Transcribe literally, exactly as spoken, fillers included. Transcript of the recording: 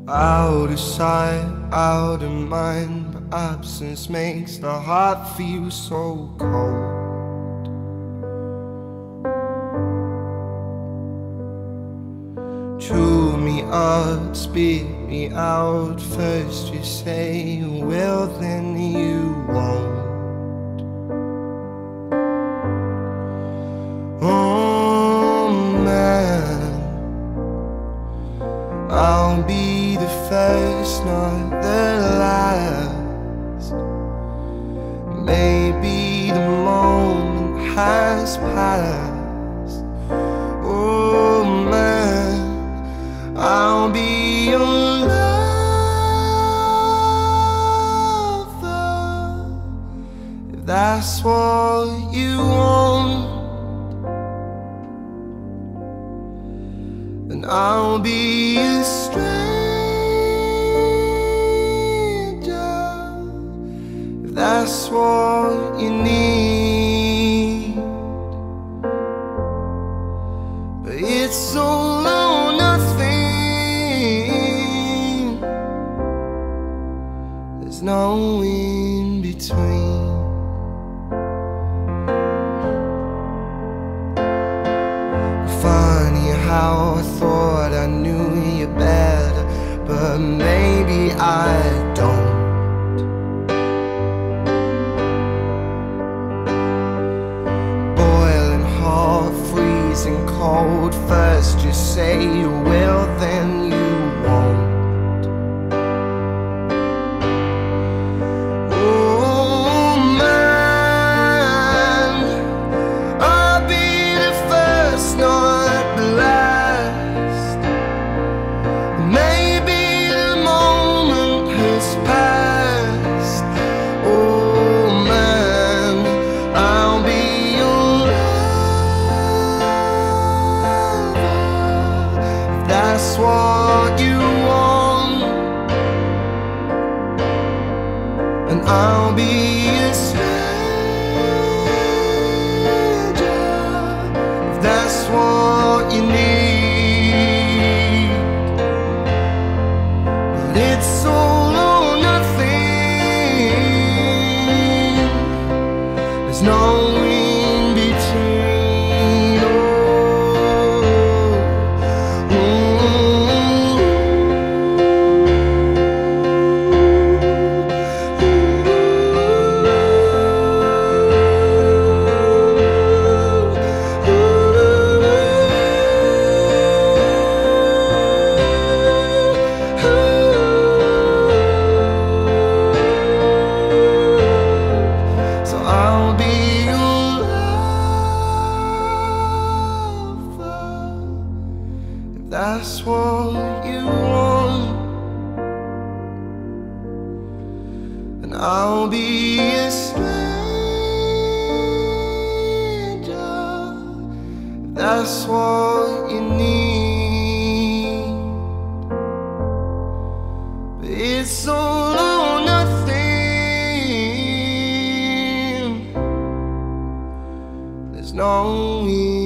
Out of sight, out of mind, but absence makes the heart feel so cold. Chew me up, spit me out. First you say you will, then you won't. Oh man, I'll be the first, not the last. Maybe the moment has passed. Oh man, I'll be your lover, if that's what you want. And I'll be a stranger, if that's what you need. But it's all or nothing, there's no in between. Funny how I thought I knew you better, but maybe I don't. Boiling hot, freezing cold. First you say you will, then you won't. Oh man, I'll be the first, not the last. Maybe the moment has passed. Oh man, I'll be your lover, if that's what you want. And I'll be a stranger, if that's what you need. But it's all or nothing, there's no in between. Oh, so I'll be your lover, if that's what you want. And I'll be a stranger, if that's what you need. But it's all or nothing, there's no